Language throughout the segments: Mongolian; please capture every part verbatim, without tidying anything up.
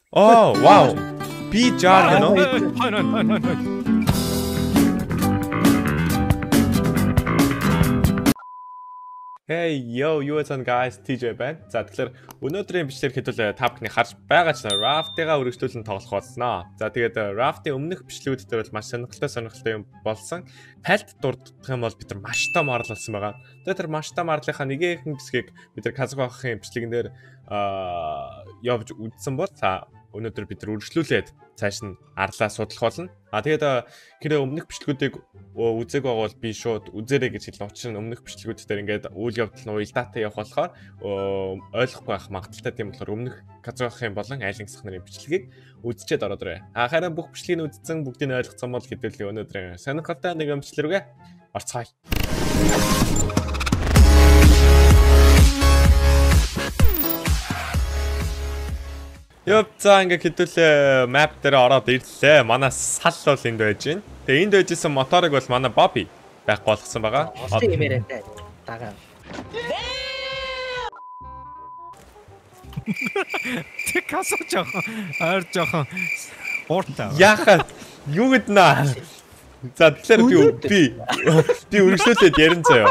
Oh, wow. Би жаар гэнэ үү? Хойно хойно хойно. Hey, yo, you what's on guys, ти джей байна. За тэгэхээр өнөөдрийн бичлэгээр хэдүүл та бүхний харж байгаа ч Raft-ыг үргэлжлүүлэн тоглох болно. За тэгээд Raft-ийн өмнөх бичлэгүүд дээр бол маш сонирхолтой сонирхолтой юм болсон. Тайлд дурдах юм бол бид нар маш том арал болсон байгаа. Тэгээд тэр маш том арлынхаа нэгэн хэсгийг бид нар Казахын бичлэгэн дээр аа явж үзсэн бол за өнөөдөр бид нар үргэлжлүүлээд цааш нь арлаа судлах болно. А тэгээд хэрэг өмнөх бичлэгүүдийг үзег байгаа бол би шууд үзээрэй гэж хэлнэ. Учир нь өмнөх бичлэгүүд дээр ингээд үйл явдал нь уялдаатай явах болохоор ойлгохгүй байх магадaltaй тийм болохоор өмнөх Казахын болон айлангсах нарын бичлэгийг үзчихэд ороод ирээ. А харин бүх бичлэгийг үзсэн бүгдийг нь ойлгоцсон бол хэдүүлээ өнөөдрийн сонирхолтой нэг бичлэг рүүгээ орцгоё. Ёп за ингээ хэдүүлээ map дээр ороод ирлээ. Манай сал бол энд байж байна. Тэгээ энд байжсэн моторыг бол манай Bobby байхгүй болгосон байгаа. Одоо имээрээ дагаа. Тэг касо жоохон ойр жоохон ууртай. Яхаа юу гэднэ? За тэгэхээр би би би үргэлжлүүлээд ярин заяа.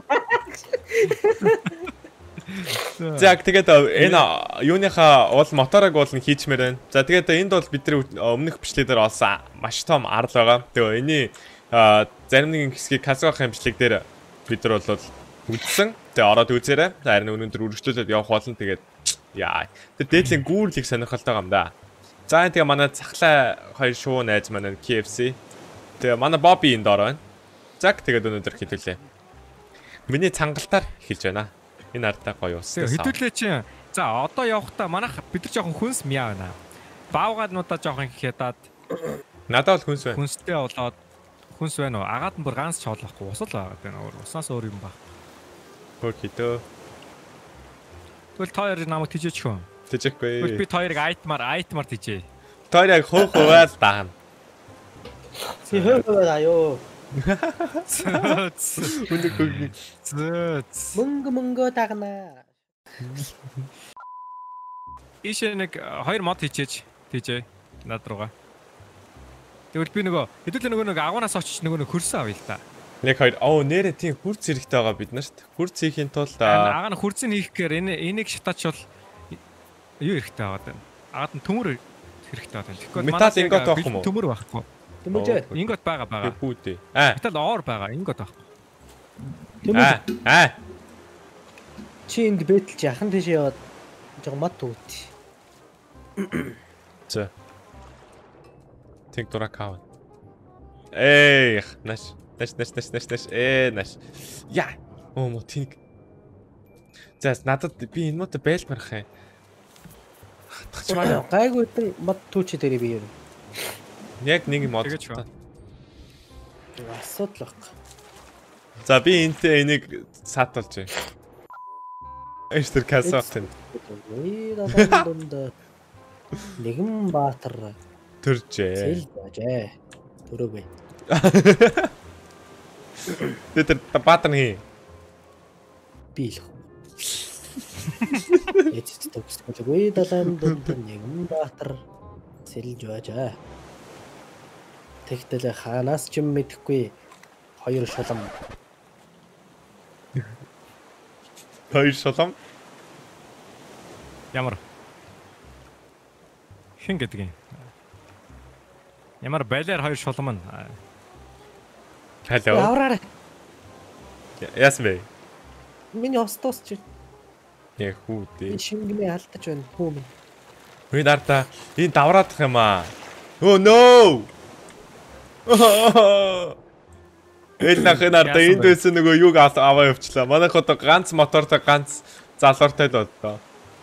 За тэгээд энэ юуныхаа уул моторыг уул нь хийчмээр байна. За тэгээд энд бол бидний өмнөх бичлэгээр олсон маш том арал байгаа. Тэгээ энэний зарим нэгэн хэсгийг Казахын бичлэг дээр бид нар бол үзсэн. Тэгээ ороод үзээрэй. Харин өнөөдөр үргэлжлүүлээд явах болно. Тэгээд яа. Тэгээд дээдлийн гүүрлийг сонирхолтой юм да. За тэгээ манай цахлаа хоёр шуу найз манай кей эф си. Тэгээ манай Bobby энд ороо байна. За тэгээд өнөөдөр хэдүүлээ. Миний цангалтаар эхэлж байна. Энэ артаа гоё уустай. Хэдүүлээ чинь. За одоо явахдаа манайх бид нар жоохон хүнс мяа байна. Баавгааднуудаа жоохон хятад. Надад бол хүнс байна. Хүнстэй болоод хүнс байна уу? Агаад нь бүр ганц чоолохгүй усал байгаа байна. Уснаас өөр юм баг. Хөөкитөө. Тэгвэл та хоёр намайг тийжээч хөө. Тийжэхгүй. Тэгвэл би та хоёрыг айтмаар айтмаар тийжээ. Та хоёр яг хөө хөөөл даана. Си хөөөл аяа. Үнэхээр зөөц. Мөнгө мөнгө тагнаа. Ишээ нэг хоёр мод хийчээж тийжээ над руугаа. Тэгвэл би нөгөө хэдүүлээ нөгөө нэг агуунаас очиж нөгөө нэг хөрсөн авъя л да. Нэг хоёр оо нэрэ тийм хүрц хэрэгтэй байгаа бид нарт. Хүрц хийхийн тулд агаа нь хүрцийг хийхээр энэ энийг шатаач бол юу хэрэгтэй байгаа даа. Агаад нь төмөр хэрэгтэй байгаа. Тэгэхгүй метал ингот авах юм уу? Төмөр байхгүй. Төмөж. Ингот байгаа байгаа. Бүүдээ. Аа. Метал оор байгаа. Ингот байхгүй. Аа. Аа. Чи энд бэтэлж яхан тийш яваад жоо мод төвт. За. Тэг дуракав. Эй, наш. Наш наш наш наш наш э наш. Яа. Оо мо тийг. За надад би энэ мод байлбарах юм. Хатгачмаа. Гайгүй мод түүчи дээр би юу. Яг нэг мод. Асуудал баг. За би энтэй энийг саатуулж байна. Эстер касафтэн. Үй даа дунд. Нэгэн баатар төржээ. Зэл бажээ. Төрөөгөө. Тэр баатар хий. Би л. Эцэц төгсгөл үй далайн дунд нэгэн баатар сэлж бажаа. Тэгтэл хаанаас ч юм мэдэхгүй хоёр шулам. Хоёр шулам? Ямар? Хин гэдэг юм. Ямар байлаар хоёр шулам нь. Халоо. Авраарай. Ясмэ. Миний остос чи. Яг хүү дээ. Шингэнэ алдаж байна хүү минь. Үгүй дарта энэ давраадах юм аа. Oh no. Элнахын арда энд байсан нөгөө юг аваа явчлаа. Манайх одоо ганц мотортой ганц залууртай л боллоо.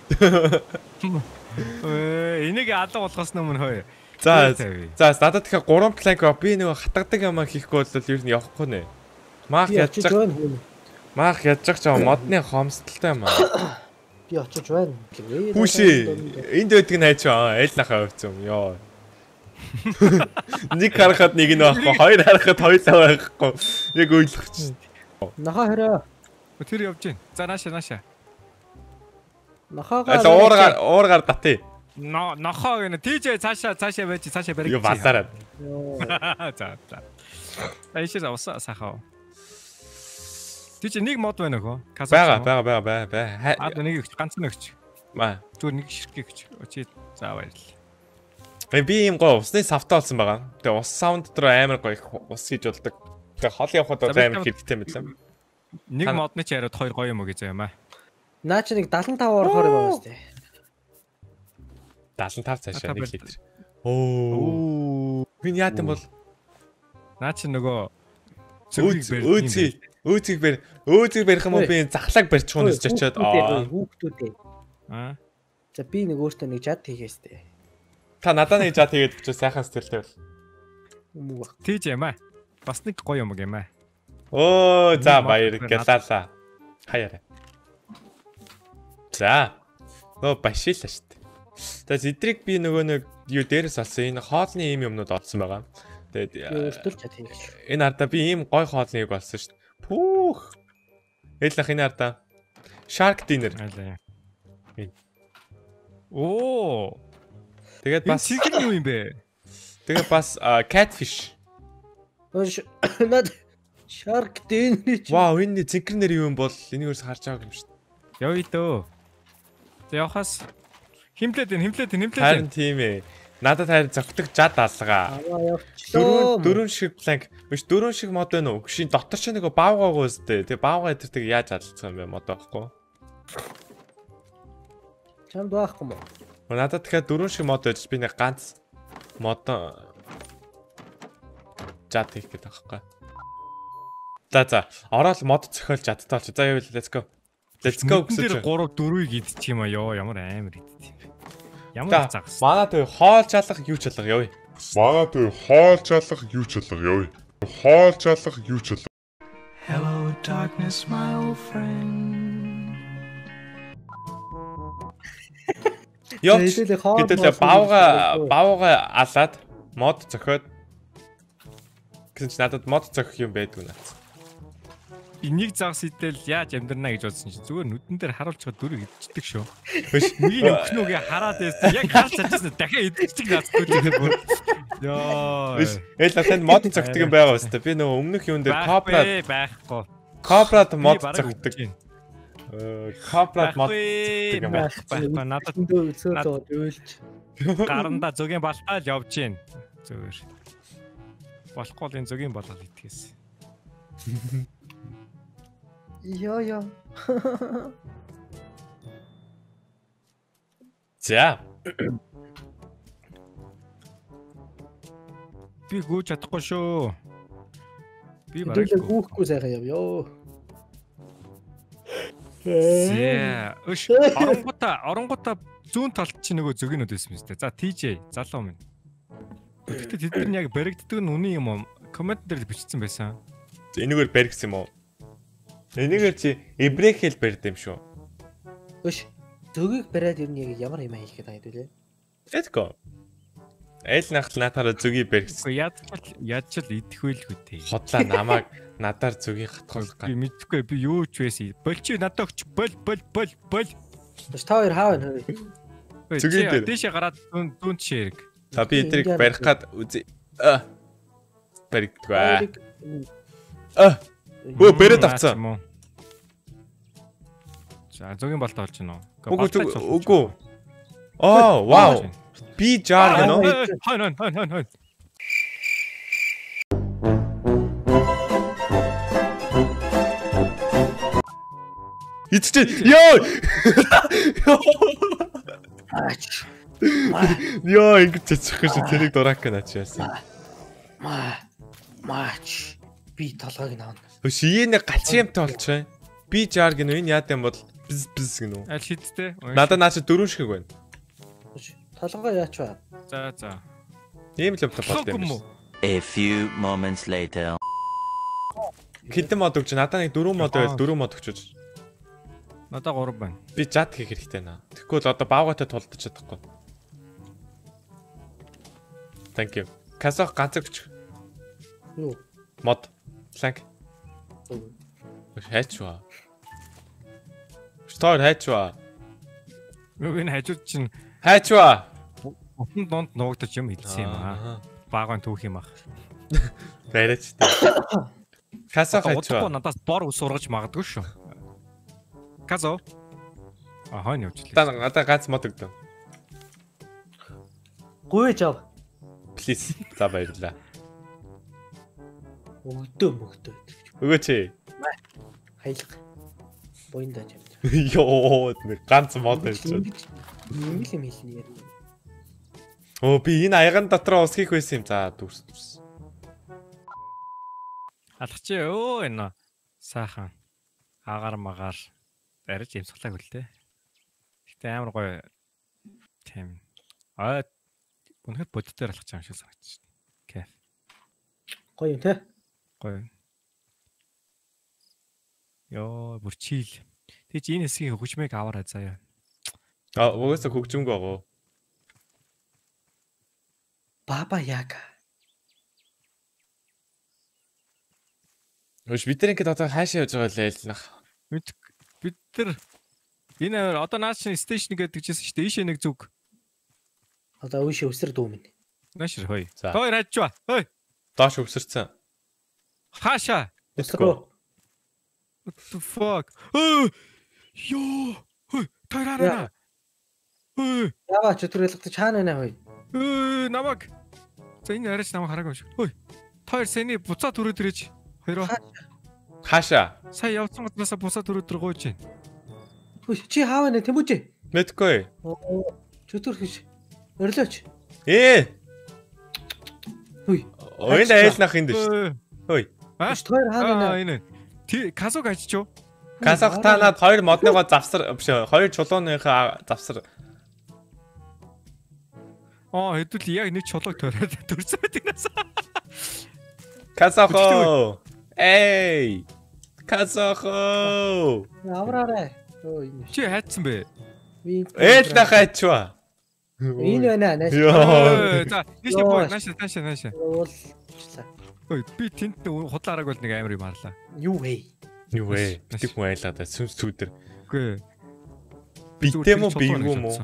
Ээ энийг алга болгоос өмнө хөөе. За за надад тэгэхээр гурван планк би нөгөө хатгадаг юм хийхгүй бол ер нь явахгүй нэ. Маах ядчих. Маах ядчих ч модны хомсдолтой юм аа. Би очиж байна. Хүүшээ энд байдаг нь хайч аа элнахаа явцсан ёо. Нэг харахад нэг нь байхгүй, хоёр харахад хоёулаа байхгүй. Яг ойлгочих. Нахаа хэрэг. Тэр явж гин. За нааша нааша. Нахаагаа уургаар уургаар татъя. Но нохоо гэнэ тийж цаашаа цаашаа байж цаашаа барих. Юу базараад. За за. Эшээс авсан сахаа. Тийж нэг мод байна хөө. Бага бага бага бага бага. Аа нэг их ганц нэг ч. Маа. Зүгээр нэг ширхэг ч. Очи за баярлаа. Би ийм гоо усны савтай болсон байгаа. Тэгээ ус саунд дотор амар гоё ус хийж болдог. Тэгээ хол явахад амар хэрэгтэй мэтлээ. Нэг модны ч яриад хоёр гоё юм уу гэж юм аа. Наа чи нэг седьмдесят пять орохоор юм байна сте. седьмдесят пять цаашаа нэг литр. Оо. Хин яатан бол наа чи нөгөө өөцгийг өөцгийг бэр өөцгийг барих юм уу би захлааг барьчих уу гэж очиод аа. Хүүхдүүдээ. Аа. За би нэг өөртөө нэг жад хийгээстэй. Та надад нэг жад хийгээд өчөө сайхан сэтгэлтэй бол. Муу баг. Тийж юм аа. Бас нэг гоё юм юм аа. Оо за баяр гэлаалаа. Хаяараа. За. Нөө башийлаа шүү дээ. За эдрийг би нөгөө нэг юу дээрээс олсон энэ хоолны ийм юмнууд олсон байгаа. Тэгээд өөртөө жад хийгээч. энэ ардаа би ийм гой хоолныг олсон шүү дээ. Пүүх. Элэх энэ ардаа. Shark dinner. Оо. Тэгээд бас chicken юу юм бэ? Тэгээд бас catfish. Над shark dinner. Вау, энэ зинхэр нэр юу юм бол энийг ерөөс харж байгаа юм шүү дээ. Яа идөө. Тэ явахаас химлээд энэ химлээд энэ химлээд. Харин тийм ээ. Надад харин зөгтөг жад алгаа. Аваа явчлаа. Дөрөв дөрөв шиг планк. Биш дөрөв шиг мод байна уу? Гүшийн дотор ч нэг баавгаагүй өстэй. Тэгээ баавгаа дээр тэг яаж алцсан юм бэ мод байхгүй. Чамд байхгүй мó. Надад тэгэхээр дөрөв шиг мод байж би нэг ганц мод жад хийх гэдэг байхгүй. За за. Ороод мод зохиол жадтай болчих. За яа let's go. Let's go гэсэн чинь три дөрвийг идчих юм аа ёо ямар амар идчих юм бэ. Ямар загас. Манай төв хоол чалах юу чалах явъя. Манай төв хоол чалах юу чалах явъя. Хоол чалах юу чалах. Hello darkness my old friend. Явж хэдэлээ баавга баавга алаад мод зохиод гэсэн чи надад мод зохих юм байдгүй наац. Энийг загас идэл яаж амьдрнаа гэж бодсон чи зүгээр нүдэн дээр харуулчихад дөрөв идчихдэг шүү. Биш нэг өвчнүүгээ хараад байсан. Яг харж чадсан дахиад идчихдэг наацгүй тэгээд бүр. Йоо. Биш ээл танд мод зохидог юм байгаа өстэй. Би нөгөө өмнөх юун дээр копрад байхгүй. Копрад мод зохидог. Э копрад мод зохидог юм байхгүй. Надад зөөдөө дөөлж. Гаранда зөгийн балтаал явж гин. Зүгээр. Болохгүй л энэ зөгийн болгол итгэээс. Йоо ёо. За. Би гүйж чадахгүй шүү. Би бараг Хэдүүлээ гүүхгүй сайхан яв ёо. Зэ. Өш оронгота оронгота зүүн талд чи нөгөө зөгнүүд байсан юм зү. За тийж залуу минь. Тэгэхдээ тэд нар яг баригддаг нь үний юм уу? Коммент дээр бичсэн байсан. Энэгээр баригдсан юм уу? Энэгээр чи эбрехэл барьд юм шүү. Өш зөгийг бариад ер нь яг ямар юм хийх гэдэг хэдүүлээ. Let's go. Айл нахт наатаараа зөгийг баригдсан. Уу яаж ч яаж ч идэх байлгүй те. Хотлаа намайг надаар зөгийг хатгуулах би мэдхгүй би юу ч байсан. Болчи надад өгч бол бол бол бол. Өш та хоёр хаа байна хөөе. Зөгийн дээр. Дэше гараад дүүн дүүн чирэг. За би эдрийг барих гад үзье. А. Баригдгаа. А. Өө бэрээд авцсан. За зөгийн болтоо болж байна уу? Үгүй үгүй. Оо, вау. Би жаар гэнэ. Хон хон хон хон. Ицчээ. Йоо. Аач. Йоо ингэж цэцэх гэж тэрийг дурак гэнаач яасан. Маа. Мач. Би толгойг наавна. Өш ийм галчин юмтай болчихоо. Би жаар гэнэ энэ яад юм бол бис бис гэнэ үү? Аль хиттэй? Надад наач дөрөв шиг байна. Толгой яач вэ? За за. Ийм л юмтай болт юм шүү. A few moments later. Хэдэн мод өгч надад нэг дөрөв мод байл дөрөв мод өгч. Надад гурав байна. Би жад хийх хэрэгтэй наа. Тэгэхгүй л одоо баавгатай тулдаж чадахгүй. Thank you. Касах ганц өгч. Юу? Мод. Фланк. Хайчваа. Стор хайчваа. Юу энэ хажууд чинь Хайчва. Утан донд нуугдаж юм хэлсэн юм аа. Багын түүх юм ах. Барайч тээ. Казо хайчва. Удахгүй надаас бор ус ургаж магадгүй шүү. Казо. А хойно явж лээ. Та надаа ганц мод өгдөө. Гуйж ав. Please. За баярлаа. Өгдөө мөгдөө. Өгөөч ээ. Хаялга. Боёндоо юм. Йоо, ганц мод байж. Ийм л юм хэлнэ яа. Оо би энэ аяган дотроо ус хийх байсан юм. За дүрс дүрс. Алгач өө энэ сайхан агаар магаар барьж юмсгалааг үлдээ. Гэтэ амар гоё тийм. Аа үнэхээр бодит дээр алхаж байгаа юм шиг санагдчих. Кайф. Гоё юм те. Гоё. Йоо бүр чил. Тэг чи энэ хэсгийн хөгжмийг аваарай заяа. А угаасаа хөгжмөнгөө гоо. Баба Яга. Өш бид нар ингээд одоо хаашаа явж байгаа лээ л нах. Бид бид нар энэ одоо наач стейшн гэдэг чижсэн шүү дээ. Ийшээ нэг зүг. Одоо үйшээ өсөр дүү минь. Наашир хой. За. Хой радж ба. Хой. Доош өвсөрцөн. Хаашаа. Өсрөө. What the fuck? Өө! Йоо! Хой, тараараа. Өө! Яа ч өдрөлгөж чаана нэ хой. Өө, намаг. За энэ арайч намайг хараагүй шүү. Хой. Тоор сэний буцаа төрөөд ирэж. Хоёроо. Хаашаа? Сая явсан газраас буцаа төрөөд ир гооч юм. Хөөе чи хаава нэ тэмүүжээ. Мэдгүй. Оо чөтөр гэж. Өрлөөч. Ээ. Хөөе. Ойл айлнах энэ дэш. Хөөе. Аа? Тоор хаана Аа нэ. энэ. Ти казог ажичоо. Казах та над хоёр модныгоо завсар биш хоёр чулууныхаа завсар. Аа хэдүүл яг нэг чулууг төрөөд төрсөд гинээс. Казахо. Эй. Казахо. Авраарай. Өө энэ. Чи хайцсан бэ? Ээл на хайчва. Энэ байна нэ. Өө, за ийшээ боо наашаа наашаа наашаа. Уулчлаа. Ой би тэнд худлаараг бол нэг амар юм харлаа. Юу вэ? Юу вэ? Битэх хүн айлаа да сүнс зүудэр. Үгүй. Битэм үү бийгүү мө?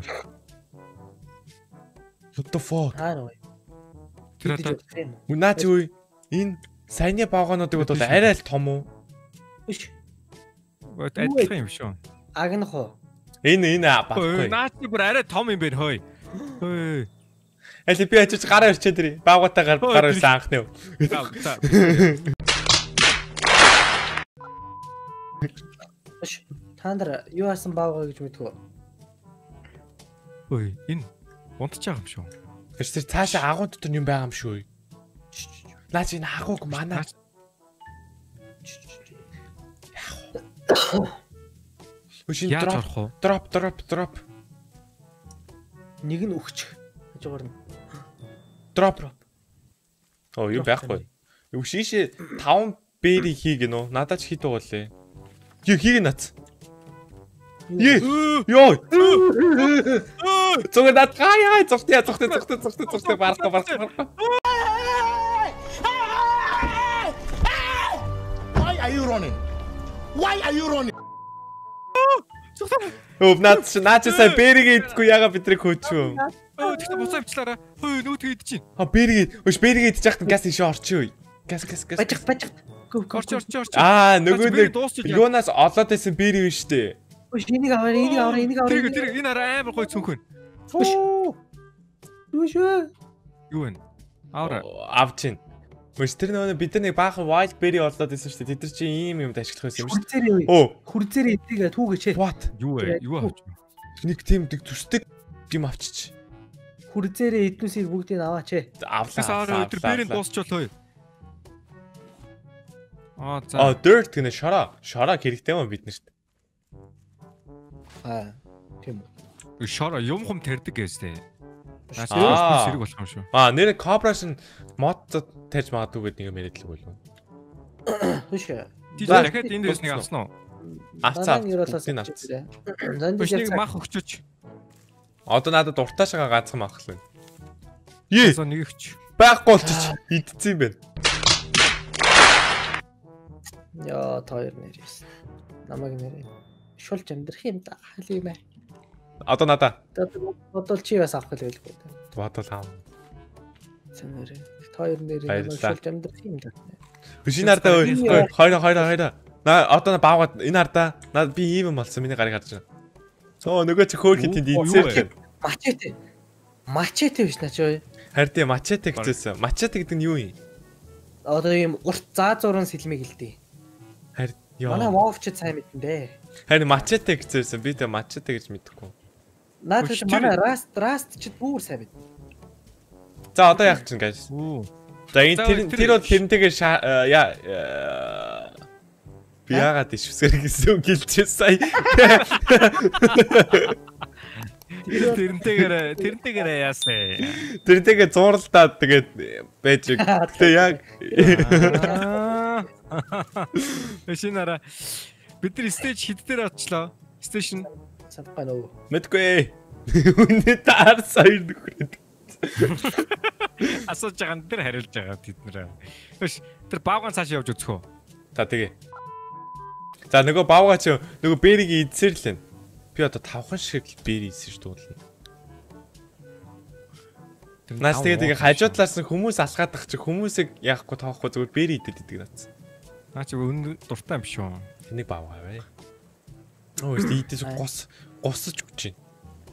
What the fuck? Аа нөө. Тэр одоо Унаач үе энэ саяны багоонуудыг бол арай л том уу? Биш. адилхан юм шүү. Агнах уу? Энэ энэ Ой, баггүй. наачи бүр арай том юм бэ хөөе. Ой. Аль би очиж гараа ирчээд ирээ. Баагуудаа гар гараа ирсэн анхны. Биш. Та нар юу харсан баагаа гэж мэдгүй. Ой, энэ унтж байгаа юм шүү. Тэр цаашаа агуу дотор юм байгаа юм шүү. Наач энэ агууг манаа. Үгүй Яаж дроп орох вэ? дроп дроп дроп Нэг нь өгч. Хажуугаар нь. дроп. Оо юу байхгүй. Юу шишээ таван бэри хийгэнэ үү? Надад ч хит уулээ. Юу хийгэн нац. Ее. Йоо. Зүгээр над гаяа зогтё зогтё зогтё зогтё зогтё барах барах барах. Why are you running? Why are you running? Өө наач наачсаа бэригээ идэхгүй яга бидрийг хөөчөө. Өө тэгтээ буцаа авчлаарай. Хөөе нүүтгээ идэж чинь. А бэригээ өш бэригээ идэж яхад газ ишээ орчихё. Газ газ газ. Бажиг бажиг. Орч орч орч. Аа нөгөө нэг дуусчих. юунаас олоод байсан бэри биш үү? Үгүй энийг аваа энийг аваа энийг аваа. Тэр тэр энэ арай амар гой цүнхөн. Биш. Юу шүү? Юу вэ? Авра. Авчин. Өш тэр нөгөө бид нар нэг баахан wild berry олоод байсан шүү дээ. Тэд нар чи ийм юмд ашиглах байсан юм шүү. Хүрзэрээ. Оо. Хүрзэрээ эдгээ түүгээч. What? Юу вэ? Юу авч? Нэг тийм нэг төстэй юм авчиж. Хүрзэрээ эднүсийг бүгдийг аваач ээ. Тэс аваа өдөр бэрийн дуусчлоо. Аа за. А dirt гэнэ шараа. Шараа хэрэгтэй маа биднэрт. Аа. Тийм үү. Шора юм хум тэрдэг гэстэй. Наач Аа. сэрэг болох юм шүү. Аа нэр corporation мод тарьж магадгүй гэдэг нэг юм яриад л болов. Биш. Ти дахиад энэ дэс нэг авсан уу? Авцаа. Энэ Бүгдийг авц. Занд Биш нэг яг мах өгчөөч. Одоо надад уртаашаа ганцхан махлаа. Ее. За нэг өгч. Байхгүй болчих. Идсэн юм байна. Яа тоор нэрээс. Намайг нэрээ. Шулж амьдрах юм да. Хали юм аа. Одоо надаа. Бодвол чи бас авах гэлгүй. Бодвол аав. Цэнэр. Хоёр нэрийг шулж амьдрах юм даа. Хөшин ардаа ой. Хоёр хоёр хоёр. На одоо баавгаад энэ ардаа. Наад би ийм юм болсон. Миний гарыг харж байгаа. Соо нөгөө чи хөөх тэнд ийцээр. Мачете. Мачете биш наа чи ой. Харин тийм мачете гэжсэн. Мачете гэдэг нь юу юм? Одоо ийм урт заа зуран сэлмийг хэлдэг. Харин ёо. Манай вовч сайн мэдэн дээ. Харин мачете гэжсэн. Би тэг мачете гэж мэдэхгүй. Наад чи манай раст раст чи бүр сайн мэд. За одоо яах чинь guys. За энэ тэр тэр бол тэрнтэйгээ яа би яагаад ишвсгэр гэсэн үг гэлжээ сая. Тэрнтэйгээр тэрнтэйгээр яасан. Тэрнтэйгээ зууралдаад тэгээд байж. Гэтэ яг Эшинара бид нар стейж хиддээр очлоо. Стейшн садгаа нөө. Мэдгүй. Үнэ таар сая нөхрөд. Асууж байгаа тэр хариулж байгаа тэд нэр. Биш тэр баавгаан цааш явж үзэх үү? За тэгээ. За нөгөө баавгаа чи нөгөө бэрийг эзэрлэн. Би одоо тавхан шиг бэр ийсэн ш дуулна. Наас тэгээ тэгээ хажуудлаас нь хүмүүс алхаадах чи хүмүүсийг яахгүй тоохгүй зүгээр бэр идэд идэг наацсан. Наа чи өн дуртай юм шүү. Тэнийг баавгаа бай. Оо ийдээс гос госож өгч байна.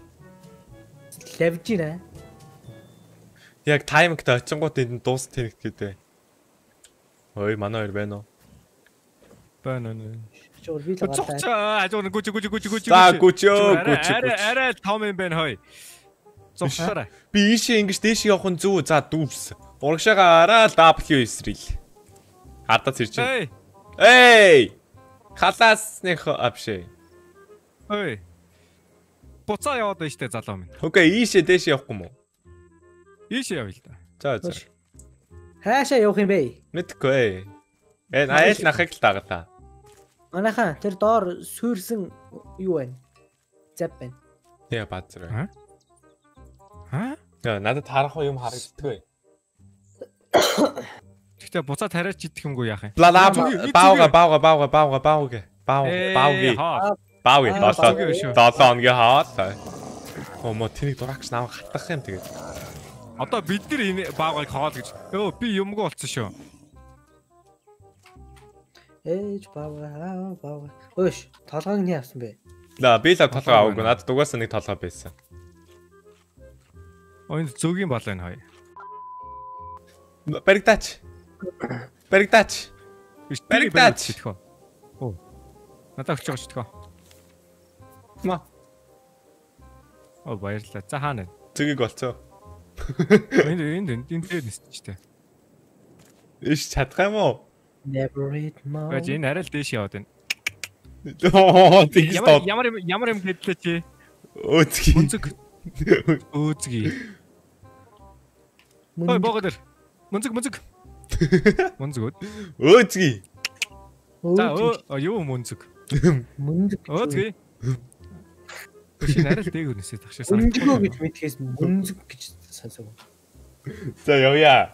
Лавж гинэ. Яг таймгт очингууд энд дуус тэнэгт гэдэг. Ой манай хоёр байна уу? Байна нэ. Чор би л гадаа. Хажуу гүч гүч гүч гүч. За гүчөө гүч. Арай том юм байна хой. Зогсоорой. Би ийшээ ингэж дээш явах нь зүг. За дүүс. Урагшаага араа W эсрэл. Хардаа зэрч. Эй. Эй. Халаасных авшээ. Ой. Буцаа яваад байна штэ залуу минь. Окей, ийшээ дээш явахгүй юм уу? Ийшээ явъя л да. За за. Хаашаа явах юм бэ? Мэдгүй. Э айл нахыг л дагалаа. Манайхаа тэр доор сүрсэн юу байна? Зав байна. Яа баазар. Аа? Аа? Яа надад харахгүй юм харагддаггүй. Гэхдээ буцаад тариач идэх юмгүй яах юм? Бла баага баага баага баага баага. Баав баавги. Баавги долоо. долоо хоногийн хаалт. Омо тэнийг дураагч наваг хатах юм тэгээд. Одоо бид нар энэ баагаыг хоол гэж. Өө би юмгүй болцсон шүү. Ээж баага баага. Өөш, толгойг нь явсан бэ? За би л толгой аваагүй. Надад угаасаа нэг толгой байсан. Ойн зөгийн бол энэ хоёр. Баригдаач. Баригдаач. Баригдаач. Оо. Надад өгч байгаа шүү дээ. Ма. Оо баярлалаа. За хаана? Зөгийг болцоо. Энд энд энд дээр нэстчихтэй. Иш чадах юм уу? Never read more. Гэж энэ арай л дээш яваад байна. Оо тэгж тоо. Ямар юм ямар юм гэдлээ чи? Өөцгий. Мөнцөг. Өөцгий. Ой богоо дээр. Мөнцөг мөнцөг. Мөнцөг. Өөцгий. За өө юу мөнцөг. Мөнцөг. Өөцгий. Шинэ арай л дээгүүр нэсээ тахшаа сан. Мөнцөг гэж мэдхээс мөнцөг гэж сонсог. За явъя.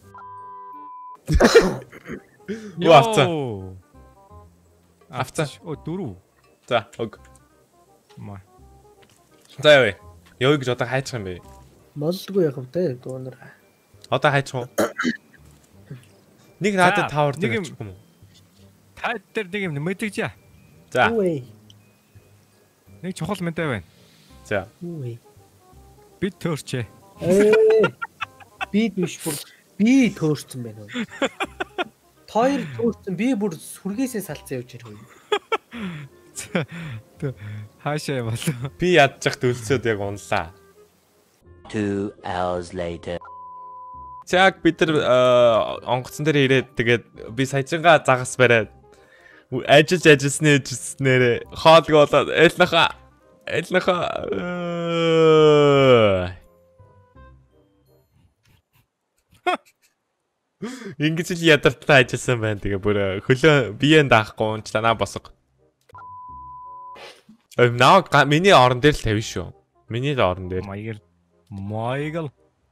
Юу авцаа? Авцаа. Оо дөрөв. За өг. Маа. За явъя. Явъя гэж одоо хайчих юм бэ? Молдгүй яах вэ те дуунар. Одоо хайчих уу? Нэг надад тавар дээр хайчих юм уу? Та дээр нэг юм мэдэгч яа. За. Үгүй. Нэг чухал мэдээ байна. За. Үгүй. Би төөрчээ. Ээ. Би биш бүр би төөрсөн байна уу? Хоёр төөрсөн би бүр сүргээсээ салцсан явж ирэх үү? Хаашаа болоо. Би ядчих төлсөд яг унлаа. Two hours later. Яг бид нар онгоцон дээр ирээд тэгээд би саяжингаа загас бариад ажиллаж ажилласны ажилласнээр хоолг болоод айлнаха айлнаха ингэж л ядартай ажилласан байна. Тэгээ бүр хөлөө биеэн даахгүй унчлаа босго. Эм наа миний орон дээр л тавина шүү. Миний л орон дээр. Маяг Майгл.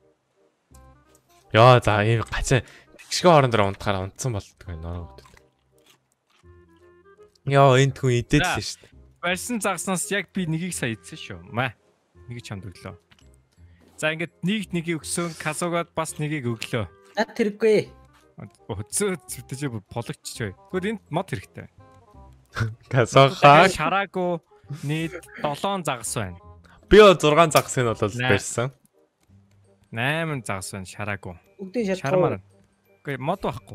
Яа за ийм гацаа тэгшгэ орон дээр унтахаар унтсан болтгоо нөрөө хөдөд. Яа энд хүн идээд л шүү дээ. барьсан загснаас яг би нэгийг сая ийдсэн шүү. Маа. Нэг чамд өглөө. За ингээд нийгт нэгийг өгсөн, Казугад бас нэгийг өглөө. Над хэрэггүй. Өцөө зүтэж пологч чөө. Тэгвэл энд мод хэрэгтэй. Казахаа шараагүй нийт долоон загас байна. би зургаан загсыг нь бол барьсан. восемь загас байна шараагүй. Бүгдийн Шармаар. шалтгаан. Үгүй мод байхгүй.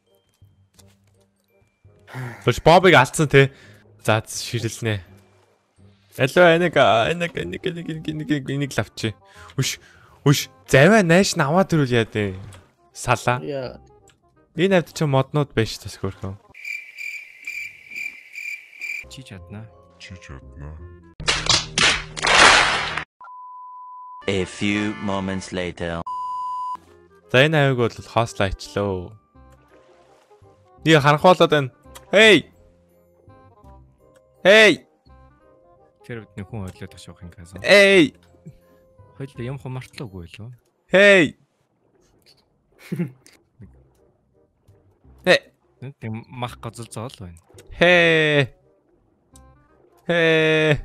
Тэгвэл Бобыг алдсан те. За ширэлнэ. Алло энийг энийг энийг энийг энийг энийг лавчи. Үш үш заваа нааш нь аваад ирүүл яа дээ. Сала. Яа. Энэ авд чи моднууд байж тас хөрхөн. Чи чадна. Чи чадна. A few moments later. За энэ авиг бол хослайчлоо. Нэг харанхуулаад байна. Хей. Хей. Тэр бидний хүн хойлоод ташаах юм гэсэн. Эй. Хойлоо юм хумартлаагүй лөө. Хей. Хей. Нэг мах газал зоол байна. Хей. Хей.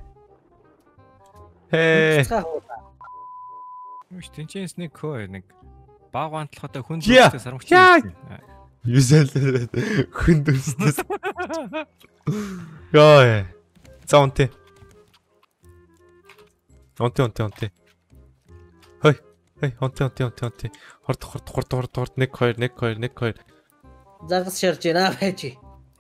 Хей. Үгүй тэнчэнс нэг хөө нэг баг вантлахтай хүн Yeah. зүйлтэй сарамгч. Юусэл хүн дүнстэс. Яа. За онтэй. Онтэй онтэй онтэй. Хой. Хой онтэй онтэй онтэй онтэй. Хорд хорд хорд хорд хорд нэг хоёр нэг хоёр нэг хоёр. Загас шарж байна байж.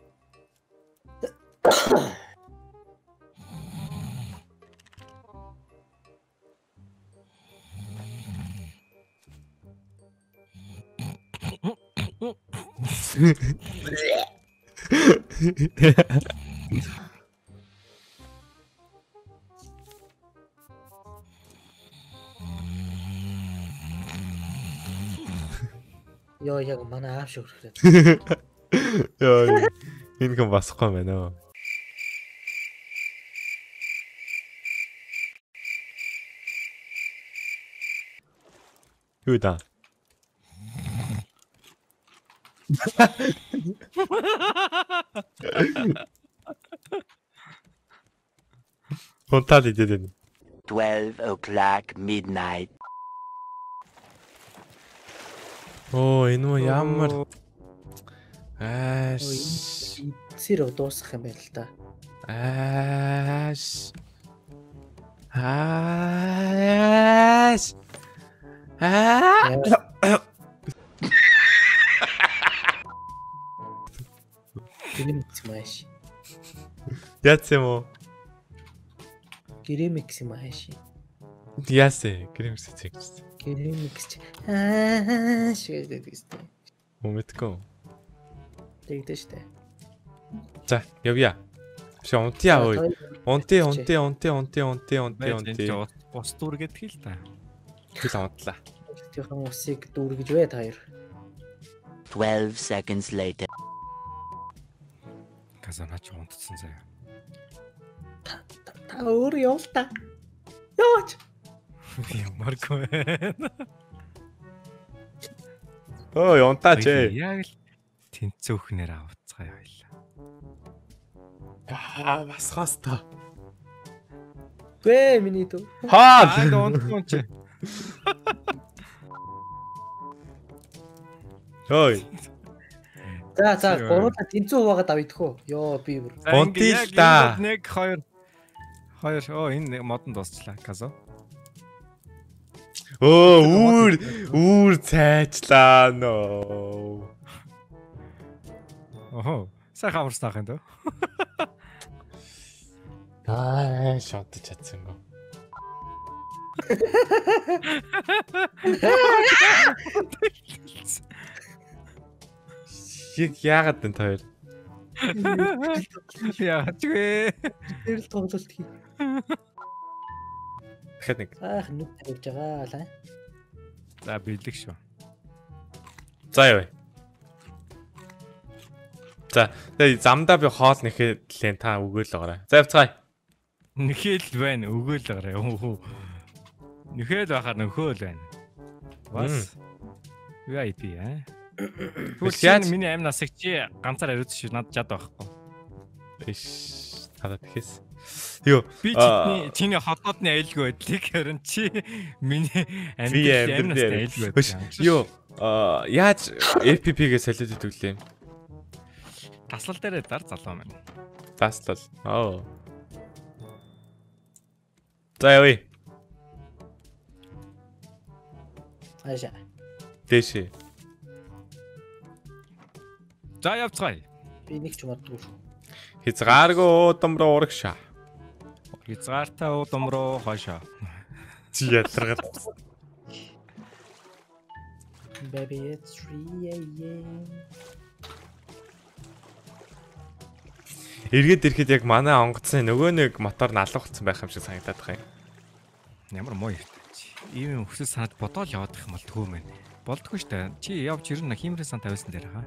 Йоо яг манай аав шиг өрхлээ. Яа. Энэ ком басахгүй байна. Юу да? Хонтал идэдэн. Twelve o'clock midnight. Оо энэ муу ямар ааш Сэр дуусах юм байна л да. ааш ааш аа Гэрэмикс маш. яц юм уу Гэрэмикс маш. ясэ гэрэмс цэгч Гэрэмикс. Аа шиг гэдэг юм. өмөткөө Тэгдэж штэ. за явъя шо унти аа унти унти унти унти унти унти унти Ус дүр гэдэг л та. хэл онтлаа Тэхэн усыг дүүргэж бай та хоёр. Twelve seconds later. Казана ч унтсан заяа. Та өөр явал та. Йооч. Ямаргүй. өө унтаач ээ Яг л тэнцөөхнөр авцгаа явлаа. аа басхаас та Гэ миний дүү. хаа Аа унтсан ч. ой За за гурвуулаа тэнцүү хуваагаад авъя Йоо би бүр. Унти л та. Нэг хоёр хоёр оо энэ модон дуусчлаа казо. өө үүр үүр цайчлаа нөө Охоо. Сайхан амарснах юм дөө. аа шатж чадсангүй яг яагаад энэ хоёр Яач вэ? Тэр л тоглолт хий. дахиад нэг Аах нүд тавьж байгаа л аа. За бэлэг шүү. за яа за тэгээ замдаа би хоол нэхэд лэн та өгөөл байгаарай за явцгаая Нэхэл байна, өгөөл гараа. Нэхэл байхаар нөхөөл байна. Бас ви ай пи аа. Тэгвэл Яаж- чи миний амь насыг чи ганцаар ариуц шүү. Над жад байхгүй. иш надад тэхээс Юу. Би чиний чиний хотоодны аюулгүй байдлыг харин чи миний амьдрал амнаас аюулгүй байдаг. Юу. Аа яаж эф пи пи-гээ солиод идэвлээ юм? Таслал дээр дар залуу маань. Таслал. Аа. За яа. Аашаа. Дэшээ. За явцгаая. Би нэг ч мадгүй шүү. Хязгааргүй уудам руу урагшаа. Хязгаартай уудам руу хойшоо. Чи ядаргал. Baby it's three a m. Эргээд ирэхэд яг манай онгоцны нөгөө нэг мотор налуухсан байх юм шиг санагдаад байгаа юм. Ямар муу ярьтаач. Ийм өсөс санаад бодоол яваад их юм бол төө мэн. Болдгоо штэ. Чи явж ирнэ хиймрээ сан тавьсан дээр хаа.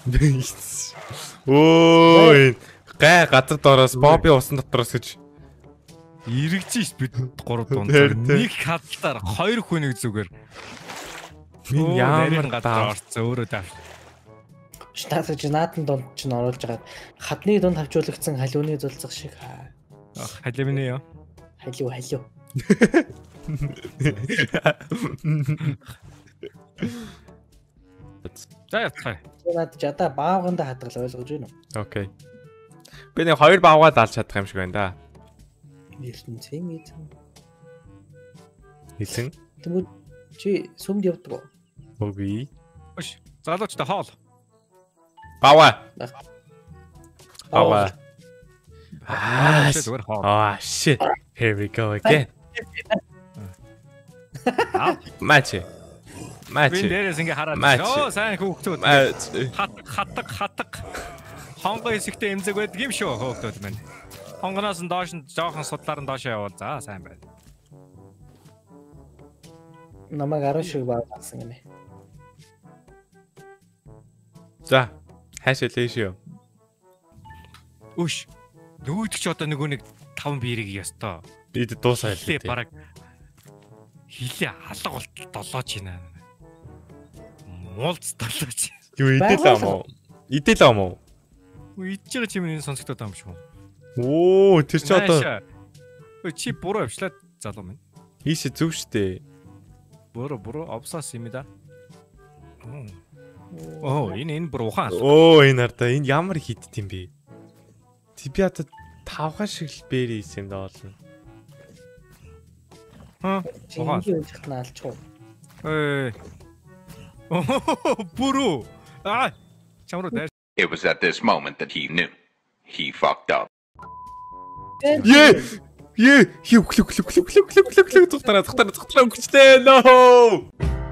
Өө гай газар доороос Бобби усан дотроос гэж эргэжиж бид гурав дунд нэг хадлаар хоёр хүнийг зүгээр Min ямар гадар орцсон өөрөө давш. Штатж наатан донд ч н оруулж агаад хадны донд хавчуулагдсан халиуны зулцах шиг хаа. Халимны ёо. Халиу халиу. За яцгаа. Наад жада баавганда хадгал ойлгож байна уу? Окей. Би нэг хоёр баавгаа даалж чадах юм шиг байна да. ертөнцийн эзэн. Эзэн? Тэгвэл чи сүмд явдаг уу? Үгүй. Өш, залуучтай хоол. Бааваа. Бааваа. Аа, зүгээр хоол. Ah, shit. Here we go again. Мачи. Мачи. Би дээрээс ингээ хараад оо сайн хүүхдүүд. Хатг хатг хатг. Хонгоо хэсэгтээ эмзэг байдаг юм шүү хүүхдүүд маань. Хонгоноос нь доош нь жоохон судлаар нь доошоо явуул. За сайн байна. Намайг арай шиг баасан гинэ. За, хаашаа лээш юу? Үш. Нөгөөдөг ч одоо нөгөө нэг таван биерийг ёстой. Бид дуусаа хэлээ. Хилээ бараг хилээ алга болтол долооч байна. Муулц долооч. Юу идэл ам уу? Идэл ам уу? Идж байгаа чимээ энэ сонсогдоод байгаа юм шүү. Оо, тэр чи одоо Өө чи буруу явчлаа залуу минь. Ийш зөв штэ. Буруу буруу обсаас юм да. Оо, энэ энэ буруу ухаан. Оо, энэ ардаа энэ ямар хитт юм бэ? Би одоо тавхан шиг л бэри юм да болно. Ха? Ухаан хэлчихнэ алчгүй. Эй. Оо, буруу. Аа. Чамруу дээр. It was at this moment that he knew. He fucked up. Е! Е! Хиу хлү хлү хлү хлү хлү хлү хлү зүхтараа зүхтараа зүхтараа өгчтэй. No!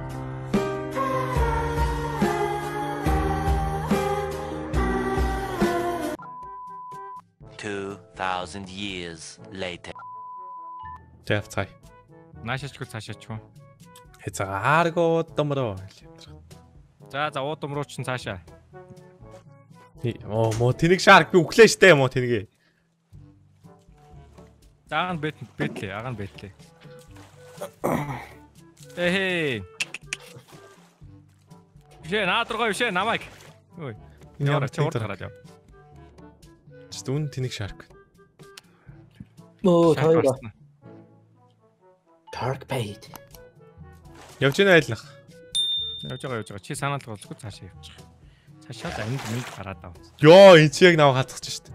Two thousand years later. Тэв цай. Наашаачгүй цаашаач. Хязгааргүй удамруу. За за удамруу ч цаашаа. Оо, мо тэнэг шарк би өглөө штэ мо тэнэгээ. Даан бэт бэтлээ, агаан бэтлээ. Эхээ. Жээ наадргаа бишээ намайг. Ой. Ямар ч урд гараад яв. Зүн тэнэг шарк. Нөө тойроо. Dark Bait. Явж гэнэ айлнах. Явж байгаа явж байгаа. Чи санаал голгүй цаашаа явчих. Цаашаа амд мэд гараад ав. Йоо, энэ чи яг нав хацчих штэ.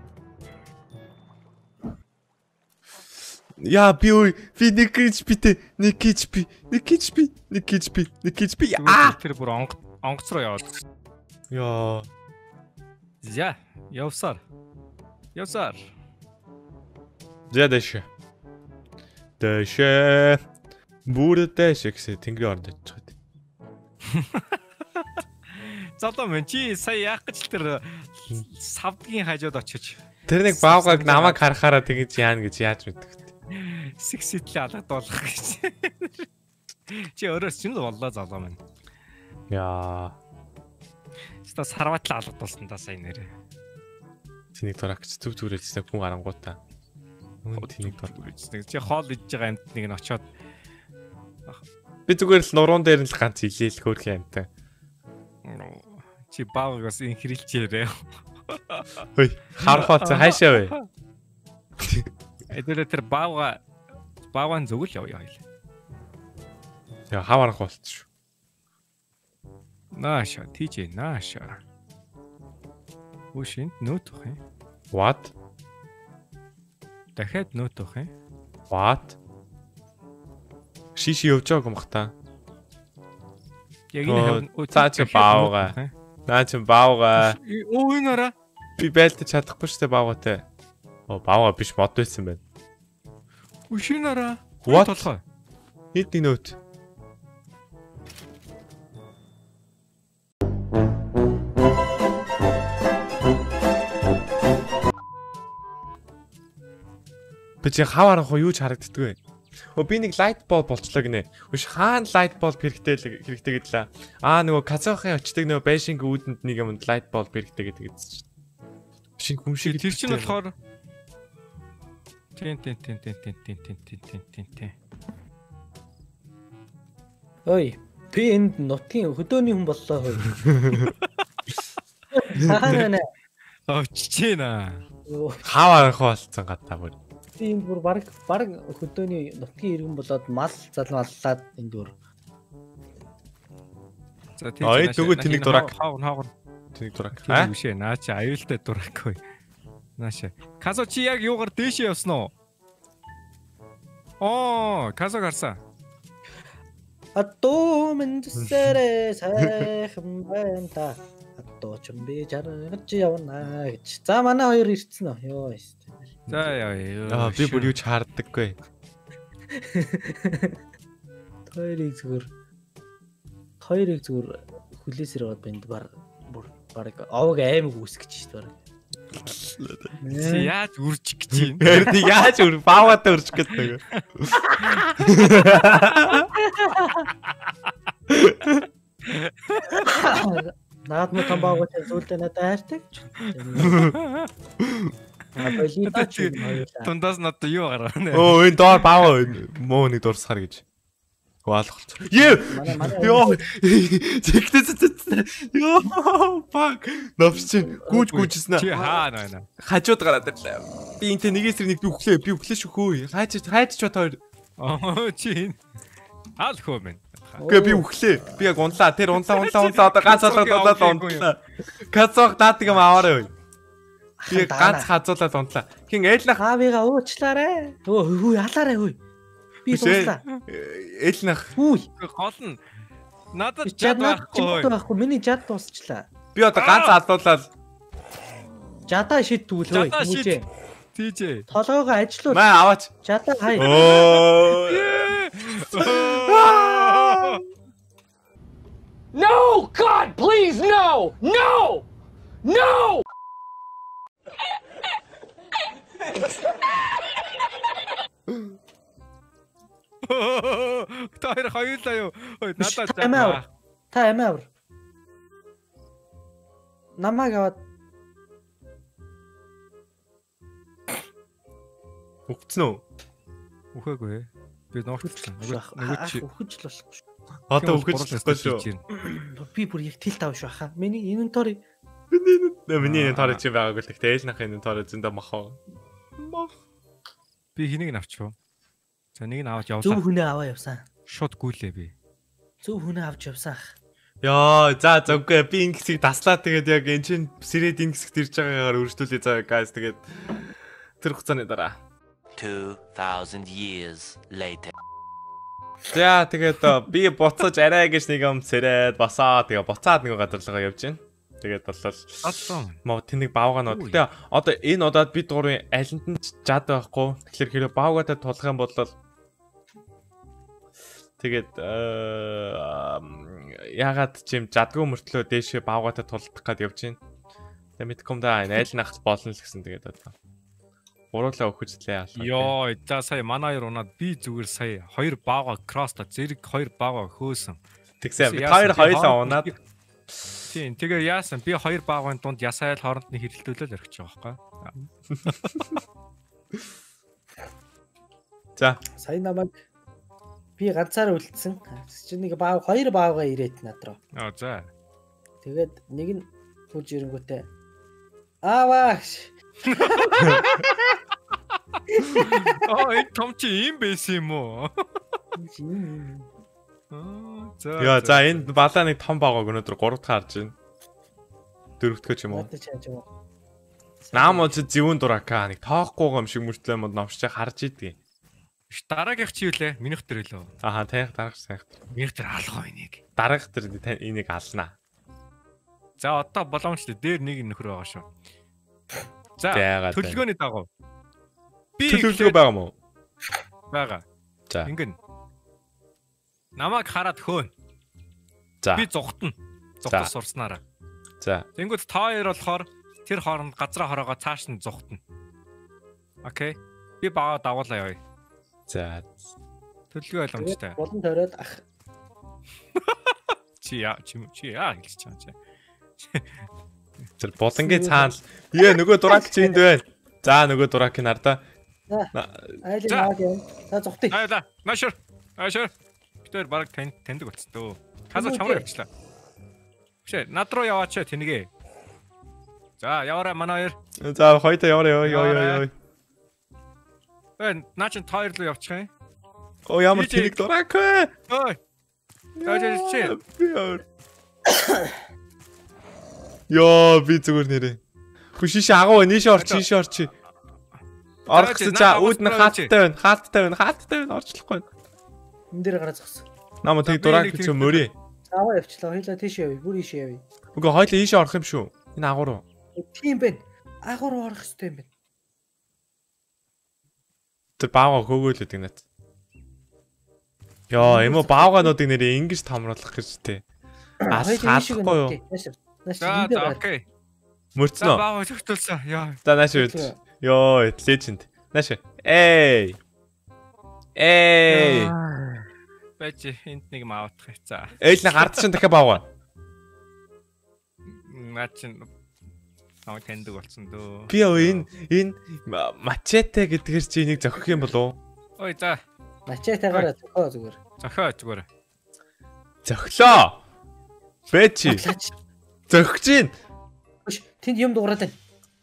Яа би ой, би нэг гэж битэ, нэг гэж би, нэг гэж би, нэг гэж би, нэг гэж би. Аа, тэр бүр онг онгоц руу яваад. Йоо. За, явсаар. Явсаар. За дэш. Дэш. Бүр дэш гэсэн тэнгэрийн оронд очиж байгаа. Залуу мэн чи сая яах гэж тэр савдгийн хажууд очиж. Тэр нэг баавгаг намайг харахаараа тэгэж яана гэж яаж мэдэх вэ? Сексэтлээ алгадуулах гэж. Чи өөрөөс ч л боллоо залуу мэн. Яа. Ста сарватлаа алгадуулсан да сая нэрээ. Тэнийг дурагч зүв зүрээжсэн хүн арангуудаа. Үн тэнийг дурагчсан. Чи хоол идж байгаа амтныг нь очоод би зүгээр л нуруунд дээр нь л ганц илээл хөөрхөн амтай. Чи баагаас инхрилчээрээ. Хөөе, харахаац хаашаа вэ? Эдгээр тэр баага баагаан зөвл явъя хоёул. Яа хаваарах болчих шүү. Нааша тийж нааша. Ушин нөт өх юм. What? Дахиад нөт өх юм. What? Шиши явж байгаа юм бах та. Яг энэ цаа чи баага. Наа чи баага. Оо энэ араа. Би байлдаж чадахгүй шүү дээ баавгатай. Оо баавга биш мод байсан байна. Ушин араа. What? Толгой. Хэд нэг нөт. Би чи хаваарах уу юу ч харагддаг вэ? Өө би нэг light bulb болчлоо гинэ. Үш хаана light bulb хэрэгтэй хэрэгтэй гэдлээ. Аа нөгөө Казахын очдаг нөгөө байшинг үүдэнд нэг юм light bulb хэрэгтэй гэдэг чинь. Шинэ хүн шиг тэр чинь болохоор тэн тэн тэн тэн тэн тэн тэн тэн тэн тэн. Ой, би энд нутгийн хөдөөний хүн боллоо хөөе. Аа нэ. Оччихна. Хаваарах болсон гадаа бүр. Би энд бүр баг баг хөдөөний нутгийн иргэн болоод мал залмаллаад энд бүр. За тийм. Ой дөгөө тэнэг дурак. Хаагн хаагн. Тэнэг дурак. Аа бишээ наача аюултай дурак хөөе. Нааша. Казо чи яг юугаар дээшээ явсан уу? Оо, Казо гарсан. Атоо мэндсэрэ сайхан байна та. Атоо ч юм би жаргаж явна гэж. За манай хоёр ирсэн үү? Йоо. За яа. Аа би бүр юу ч хаардаггүй. Хоёрыг зүгээр хоёрыг зүгээр хүлээсээр аваад банд бар бүр баг овог аймаг үүсгэж шүү дээ. Чи яаж үржих гэж юм? Тэр яаж үр бааваатай үржих гэдэг. Наад mo том бааваатай зүйлдэ надад хайртай. А болида чи тундаас надад юу гаргана? Оо энэ доор бааваа муу нэг дурсахар гэж. Хаалх болчих. Ёо. Ёо. Ёо. Fuck. Навч гүүж гүүжсэн Чи хаа байна? Хажууд гараад ирлээ. Би энтэй нэгээс нэг би өглөө би өглөө шөхөө. Хайж хайж ч хоёр. Аа чи. Аал хөө мэн. Гэ би өглөө. Би яг унлаа. Тэр унлаа унлаа унлаа одоо ганц алгадуулаад унлаа. Казах даад юм аваарай. Би ганц хазуулаад унлаа. Хин ээлнах аавыгаа уучлаарай. Өө хүү халаарай хүү. Би дууслаа. Ээлнах. Хүй. Гол нь надад жад байхгүй. байхгүй. Миний жад дуусчлаа. Би одоо ганц алдуулаад жадаа шид түүл хөөе. Түүжээ. Тийжээ. Толгоогоо ажиллуул. Маа аваач. Жадаа хай. Оо. No, God, please, no, no, no. Таар хоёулаа юу? Ой надад жаа. Та амиавар. Намаг аваад Үхсэн үү? Үхээгүй. Би нуурчихсан. Нөгөө чи үхэж л болохгүй шүү. Одоо үхэж болохгүй шүү. Би бүр яг тэл тав шүү хаа. Миний инвентори Миний инвентори чи байгаагүй л гэхдээ ээлнах инвентори зөндөө махаа. Мах. Би хэнийг нь авчихв. За нэг нь аваад явлаа. Зөв хүнээ аваа явсан. Шот гүйлээ би. Зөв хүнээ авч явсан. Яа, за зөвгүй би энэ хэсгийг таслаа тэгээд яг эн чин сэрэд энэ хэсэгт ирж байгаагаар өргөжлүүлээ заа guys тэгээд тэр хугацааны дараа two thousand years later. За тэгээд би буцаж арай гэж нэг юм сэрэд басаа тэгээ буцаад нэг гадарлага явж гин. Тэгээд болол моо тэнэг баавгаанууд. Гэтэ одоо энэ удаад би дуурын алинд нь жад байхгүй. Тэгэхээр хэрэв баавгаатай тулах юм бол тэгээд ягаад ч юм жадгүй мөртлөө дээшээ баавгаатай тулдах гээд явж гин. Тэгээд мэдгүй да айл нахт болно л гэсэн тэгээд одоо гурлаа өгөхжлээ. Йоо, за сая манай хоёр унаад би зүгээр сая хоёр баага кросста зэрэг хоёр баага хөөсөн. Тэгсэн би хоёр хоёлаа унаад. Тийм, тэгээ яасан би хоёр баагааны дунд ясайл хооронд нь хэрэлдүүлэл өргөж байгаа байхгүй. За, сая намайг би ганцаараа үлдсэн. Чи нэг баав хоёр баавгаа ирээд над руу. Аа за. Тэгээд нэг нь түлж ирэнгүүтээ ааваач. Аа энэ том чи юм байсан юм уу? Аа за. Яа за энэ балаа нэг том байгааг өнөөдөр гурав дахь харж байна. Дөрөвдгөө ч юм уу. Наам уу зөвүүн дурака нэг тоохгүй юм шиг мөртлөө мод номшиж харж идэгий. Ш дараагийнх чи юу лээ? Минийх төр лөө. Аха таях дараагч таях. Минийх төр алгаа энийг. Дараагч төр энийг алнаа. За одоо боломжтой дээр нэг нөхөр байгаа шүү. За төлөвлөгөөний дагуу. Би төлөвлөгөө байгаа мó? Бага. За. Ингэн. Намайг хараад хөөн. За. Би зүгтэн. Зүгтэн сурснараа. За. Тэнгүүд та хоёр болохоор тэр хооронд газраа хороогоо цааш нь зүгтэн. Окей. Би бага дагуулаа явъя. За. Төлөвлөгөө ойлгомжтой. Болон тойроод ах. Чи яа чи чи яа хэлж чам чи. Тэр болонгийн цаана ээ нөгөө дурак чи энд байна. За нөгөө дурак нарда. Айлын яг юм. За зүгтээ. Айлаа. Машур. Машур. Тэр баг танд таньдаг болцдоо. Хазаа чамраа явчлаа. Бишээ над руу яваач тэнэгээ. За яваарай манай хоёр. За хоёроо яваарай ёо ёо ёо. Э наач тойр руу явчих юм. Оо ямар тэнэг дурак вэ? Ой. Тойр чи. Йоо би зүгээр нэрээ. Хүшиш агуу нийшээ орч нийшээ орч. Орчихсон за үүд нь хаалттай байна. Хаалттай байна. Хаалттай байна. Орчлохгүй. Энд дээр гараа зогсоо. Намаа тэг дурак гэж мөрий. Аваа явчлаа. Хоёлаа тийш явъя. Бүр ийш явъя. Үгүй хоёлаа ийшээ орох юм шүү. Энэ агуу руу. Тийм байна. Агуу руу орох хэрэгтэй юм байна. Тэр баага хөөгөөлөд гинэт. Яа, эмо баагаануудыг нэрээ ингэж томруулах гэж тээ. Ас хаалахгүй юу? За за окей. Мөрцнөө. Баага зөвтөлсөн. Яа. За нааш үү. Йоо, legend. Нааш. Эй. Эй. Бэж энд нэг маавтах. За. Ээл нэг ард чинь дахиад баага. Начин намайг таньдаг болсон дөө. Би энэ энэ мачете гэдгээр чи энийг зохих юм болов уу? Ой за. Мачетегаараа зохио зүгээр. Зохио зүгээр. Зохлоо. Бэчи. Зохиж гин. Биш, тэнд юм дуурайд байна.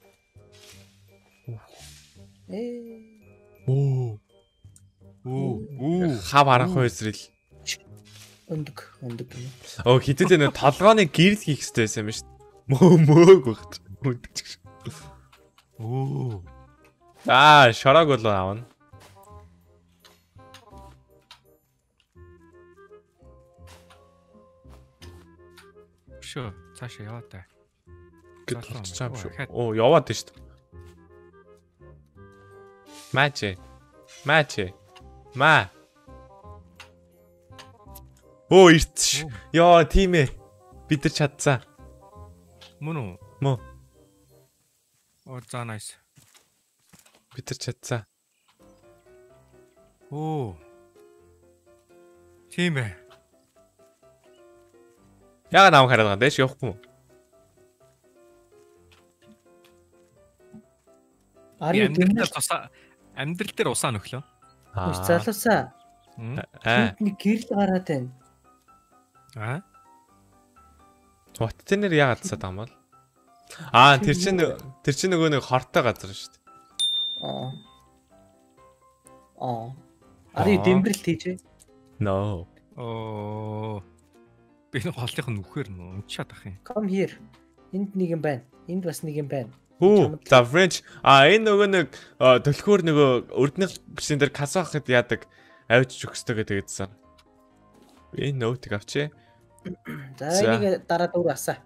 Ээ. Оо. Оо, оо. Хав арах байсрал. Өндөг, өндөг юм. Оо хитэд энэ толгооны гэрэл хийх хэрэгтэй байсан юм шүү дээ. Мөө мөөг багт. Өндөг ч. Оо. Аа, шараг бол аавна. Шо, цаашаа яваа та. Гэт болчихсан юм шүү. Оо, яваад шүү дээ. Мачи. Мачи. Ма. Оо, ирч. Яа, тийм ээ. Бид нар чадсан. Мөн үү? Мөн. Оо, за nice. Бид нар чадсан. Оо. Тийм ээ. Яагаад намайг хараад байгаа юм дэш явахгүй юу? Ари амьдрал тусаа амьдрал дээр усаа нөхлөө. Аа. Залуусаа. Аа. Нэг гэрэл гараад байна. Аа. What тэр нэр яагаад цаад байгаа юм бол? Аа, тэр чинь тэр чинь нөгөө нэг хортой газар шүү дээ. Аа. Аа. Ари дэмбэрэл тийж. No. Оо. Би нэг холынх нь үхээр нөө унчаад ах юм. Come here. Энд нэг юм байна. Энд бас нэг юм байна. Хүү, за French. А энэ нөгөө нэг төлхөөр нөгөө өрднөх гişэн дээр касаа хахад яадаг авчиж өгсдөө гэдэгсэн. Би ноутыг авчи. За энийг дараа дөрөв асаа.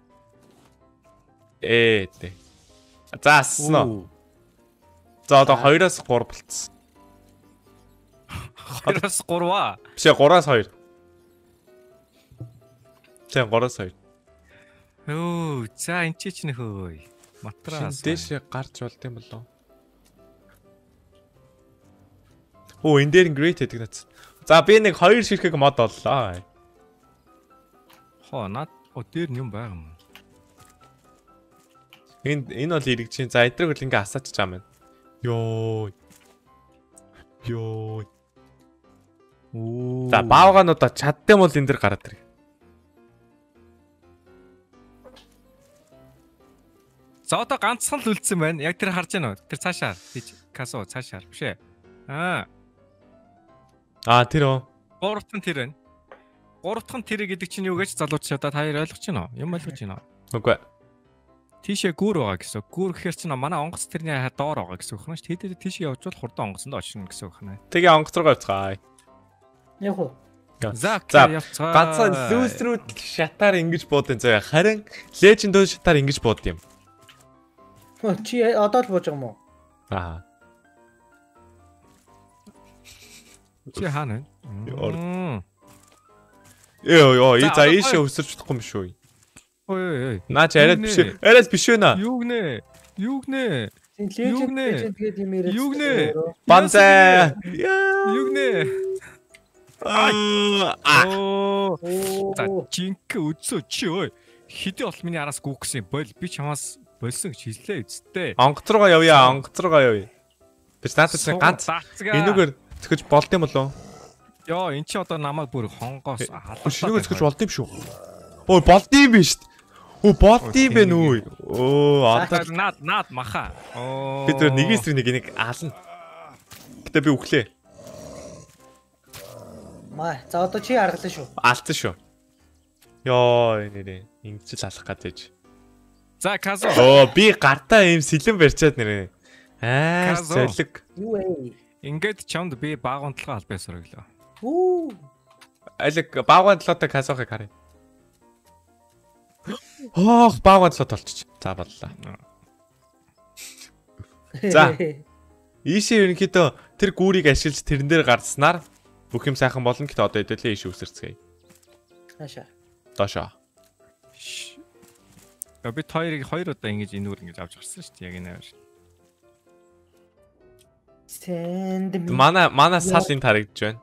Ээ тэ. За аснаа. За одоо хоёроос гурав болцсон. хоёроос гурав аа. Биш ээ гураас хоёр. Тэ гураас хоёр. Оо, за энэ ч чинь хөөе. Матрас. Дэш гарч болд юм болоо. Оо энэ дээр great гэдэг нац. За би нэг хоёр ширхэг мод оллоо. Хоо над о дээр юм байгаа юм. Энэ энэ бол ирэг чинь. За эдрэг бол ингээ асаач чам байна. Йоо. Йоо. Оо. За баавгаануудаа чаддсан бол энэ дэр гараад ирэх. За одоо ганцхан л үлдсэн байна. Яг тэр харж байна уу? Тэр цаашаа тийч. Касо цаашаар биш ээ. Аа. Аа тэр оо. Гурав дахь нь тэр байна. Гурав дахь нь тэр гэдэг чинь юу гэж залууч одоо та хоёр ойлгож байна уу? Юм ойлгож байна уу? Үгүй. Тийшээ гүүр байгаа гэсэн. Гүүр гэхэр чинь манай онгоц тэрний доор байгаа гэсэн үг байна шүү дээ. Тэд тийшээ явжвал хурдан онгоцонд очно гэсэн үг байна. Тэгээ онгоц руу явцгаая. Яг уу. За явцгаа. Ганцхан лүүс рүү шатаар ингэж буудын заяа. Харин леженд дөө шатаар ингэж бууд юм. Чи одоо л бууж байгаа юм уу? Аа. Чи хаана вэ? Йоо ёо, и за ийшээ өсөрч чадахгүй юм шүү. Ой ой ой. Наач арайд биш. Арайд биш вэ наа? Юу гнэ? Юу гнэ? Юу гнэ? Тэгээд юм яриад. Юу гнэ? Банзай. Юу гнэ? Аа. За чинк үдсөө чи ой. Хэдий бол миний араас гүөх гэсэн бол би чамаас болсон гэж хэллээ үсттэй. Онгоц руугаа явъя, онгоц руугаа явъя. Тэр наатад чинь ганц энүүгээр зөхөж болд юм болов? Йоо, эн чи одоо намайг бүр хонгоос халуулсан. Шинэгээр зөхөж болд юм шүү. Ой, болд юм биш. Оо, болд юм бэ нүү. Оо, одоо наад наад маха. Оо. Би тэр нэгээс нэг нэг аална. Гэтэ би өглөө. Маа, за одоо чи аргалаа шүү. Аалцсан шүү. Йоо, нэрээ. Ингэж л алах гэж. За, Казо. Оо, би гартаа ийм сэлэн барьчаад нэрээ. Аа, золиг. Юу вэ? Ингээд чамд би баагаан толгой албаа сөрөглөө. Үу. Алиг баагаан толгойтой Казохыг харъя. Хоох, баагаан толгой толчих. За боллоо. За. Ийшээ ерөнхийдөө тэр гүүрийг ашиглаж тэрэн дээр гарснаар бүх юм сайхан болно гэхдээ одоо хэдүүлээ ийш үсэрцгээе. Хаашаа. Доошоо. Я би хоёрыг хоёр удаа ингэж энүүр ингэж авч гарсан шүү дээ яг энэ аваар. Stand. Манай манай сал энэ тарагдж байна.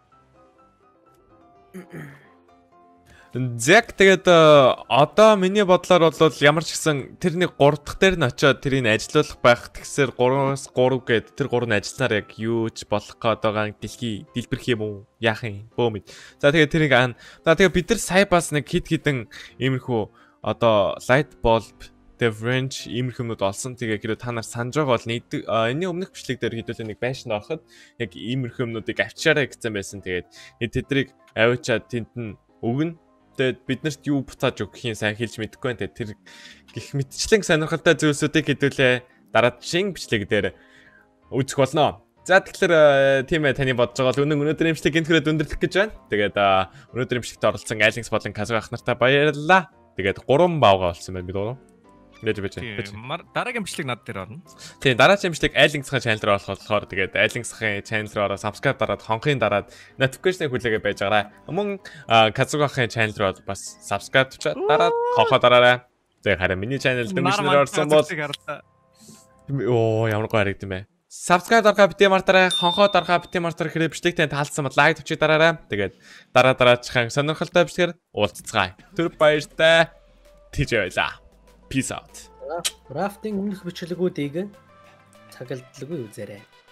Зэг тэгээд одоо миний бодлоор бол ямар ч гэсэн тэрний гурав дахь дээр нь очиод тэрийг ажиллуулах байх тэгсээр гураас гурав гээд тэр гурав нь ажилланаар яг юу ч болох гээд байгаа дэлхий дэлбэрх юм уу яах юм бөөмэд. За тэгээд тэрийг аа. За тэгээд бид нар сая бас нэг хит хитэн иймэрхүү одоо light bulb difference иймэрхүүмнүүд олсон. Тэгээ хэрэг та нар санаж байгаа бол нэг энэний өмнөх бичлэг дээр хэдүүлээ нэг байшин ороход яг иймэрхүүмнүүдийг авчаарай гэсэн байсан. Тэгээд тэднийг авчаад тэнд нь өгнө. Тэгээд биднэрт юу буцааж өгөх юм сайн хэлж мэдэхгүй байна. Тэгээд тэр гих мэтчлэн сонирхолтой зүйлсүүдийг хэдүүлээ дараагийн бичлэг дээр үзэх болно. За тэгэхээр тийм ээ таны бодож байгаа бол өнөө өнөөдрийн бичлэг гинтгэрээ дүндэрлэх гэж байна. Тэгээд өнөөдрийн бичлэгт оролцсон Айлинс болон Казо ах нартай баярлалаа. Тэгээд гурван баавга болсон байна бид гурав. Нэж бэж. Дараагийн бичлэг над дээр орно. Тийм дараагийн бичлэг Айлинсхийн channel руу орох болохоор тэгээд Айлинсхийн channel руу ороо subscribe дараад хонхын дараад notification-ыг хүлээгээ байж байгаарай. Мөн Казугахын channel руу бас subscribe тавьчаад дараад хонхоо дараарай. Тэгээд харин миний channel дэмжлэр орсон бол оо ямар гоё харагдсан бэ. Subscribe дарахаа битээ мартаарай, хонхоо дарахаа битээ мартаарай хэрэг бичлэгтэй таалсан бол лайк тавьчих дараарай. Тэгээд дараа дараачихан сонирхолтой бичлэгээр уулзцгаая. Тэр баяртай. Тийж байлаа. Peace out. Рафтинг өмнөх бичлэгүүдийг цагалдлагүй үзээрэй.